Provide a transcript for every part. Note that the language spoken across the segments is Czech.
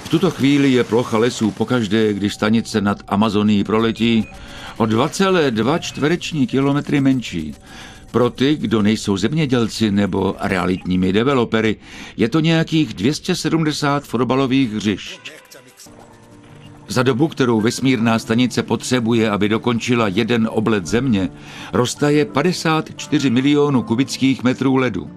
V tuto chvíli je plocha lesů pokaždé, když stanice nad Amazonií proletí, o 2,2 čtvereční kilometry menší. Pro ty, kdo nejsou zemědělci nebo realitními developery, je to nějakých 270 fotbalových hřišť. Za dobu, kterou vesmírná stanice potřebuje, aby dokončila jeden oblet Země, roztaje 54 milionů kubických metrů ledu.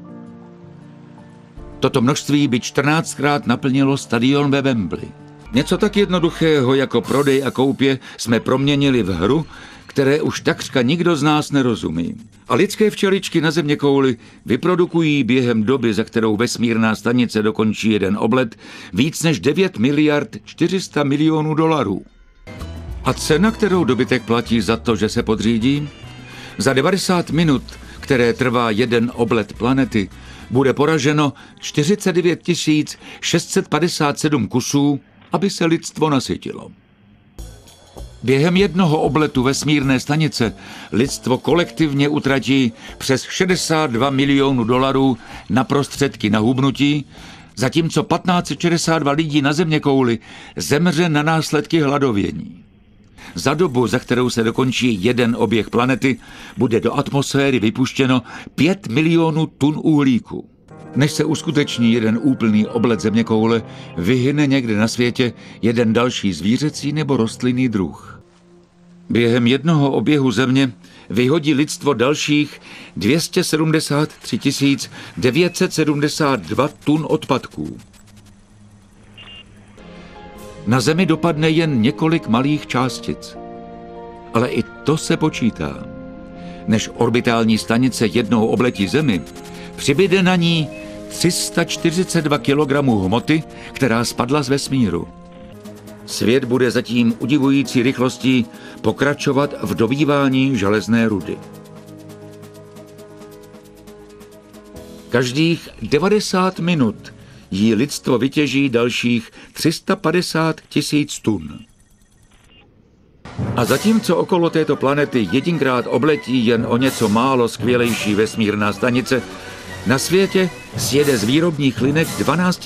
Toto množství by 14krát naplnilo stadion ve Wembley. Něco tak jednoduchého jako prodej a koupě jsme proměnili v hru, které už takřka nikdo z nás nerozumí. A lidské včeličky na zeměkouli vyprodukují během doby, za kterou vesmírná stanice dokončí jeden oblet, víc než 9 miliard 400 milionů dolarů. A cena, kterou dobytek platí za to, že se podřídí? Za 90 minut, které trvá jeden oblet planety, bude poraženo 49 657 kusů, aby se lidstvo nasytilo. Během jednoho obletu vesmírné stanice lidstvo kolektivně utratí přes 62 milionů dolarů na prostředky na hubnutí, zatímco 1562 lidí na zeměkouli zemře na následky hladovění. Za dobu, za kterou se dokončí jeden oběh planety, bude do atmosféry vypuštěno 5 milionů tun uhlíku. Než se uskuteční jeden úplný oblet zeměkoule, vyhyne někde na světě jeden další zvířecí nebo rostlinný druh. Během jednoho oběhu Země vyhodí lidstvo dalších 273 972 tun odpadků. Na Zemi dopadne jen několik malých částic. Ale i to se počítá. Než orbitální stanice jednou obletí Zemi, přibyde na ní 342 kg hmoty, která spadla z vesmíru. Svět bude zatím udivující rychlostí pokračovat v dobývání železné rudy. Každých 90 minut jí lidstvo vytěží dalších 350 000 tun. A zatímco okolo této planety jedinkrát obletí jen o něco málo skvělejší vesmírná stanice, na světě sjede z výrobních linek 12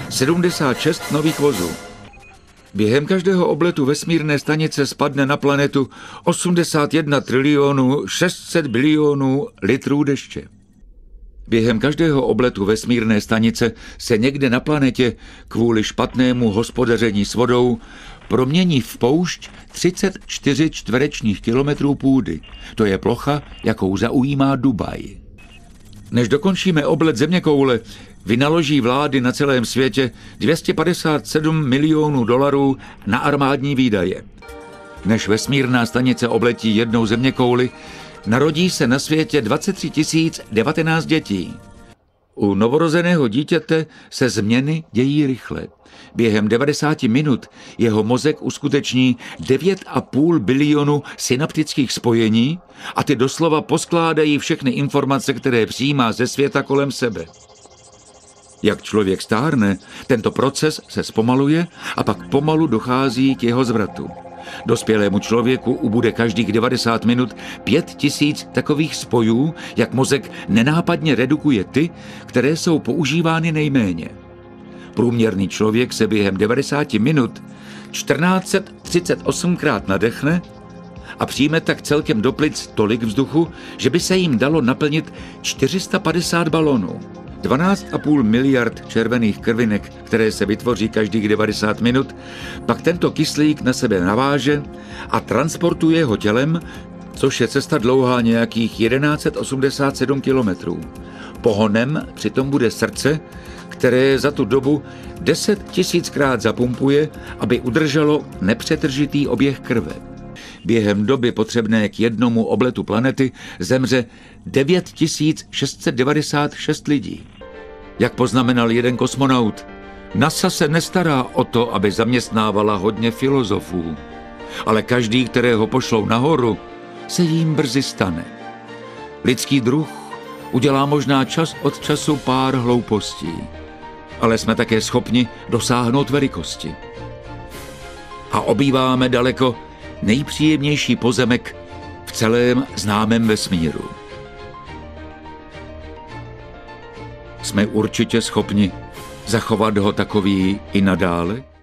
076 nových vozů. Během každého obletu vesmírné stanice spadne na planetu 81 trilionů 600 bilionů litrů deště. Během každého obletu vesmírné stanice se někde na planetě kvůli špatnému hospodaření s vodou promění v poušť 34 čtverečních kilometrů půdy. To je plocha, jakou zaujímá Dubaj. Než dokončíme oblet zeměkoule, vynaloží vlády na celém světě 257 milionů dolarů na armádní výdaje. Než vesmírná stanice obletí jednou zeměkouli, narodí se na světě 23 019 dětí. U novorozeného dítěte se změny dějí rychle. Během 90 minut jeho mozek uskuteční 9,5 bilionu synaptických spojení a ty doslova poskládají všechny informace, které přijímá ze světa kolem sebe. Jak člověk stárne, tento proces se zpomaluje a pak pomalu dochází k jeho zvratu. Dospělému člověku ubude každých 90 minut 5000 takových spojů, jak mozek nenápadně redukuje ty, které jsou používány nejméně. Průměrný člověk se během 90 minut 1438krát nadechne a přijme tak celkem do plic tolik vzduchu, že by se jim dalo naplnit 450 balonů. 12,5 miliard červených krvinek, které se vytvoří každých 90 minut, pak tento kyslík na sebe naváže a transportuje ho tělem, což je cesta dlouhá nějakých 1187 kilometrů. Pohonem přitom bude srdce, které za tu dobu 10 000krát zapumpuje, aby udrželo nepřetržitý oběh krve. Během doby potřebné k jednomu obletu planety zemře 9696 lidí. Jak poznamenal jeden kosmonaut, NASA se nestará o to, aby zaměstnávala hodně filozofů, ale každý, kterého pošlou nahoru, se jím brzy stane. Lidský druh udělá možná čas od času pár hloupostí, ale jsme také schopni dosáhnout velikosti. A obýváme daleko nejpříjemnější pozemek v celém známém vesmíru. Jsme určitě schopni zachovat ho takový i nadále?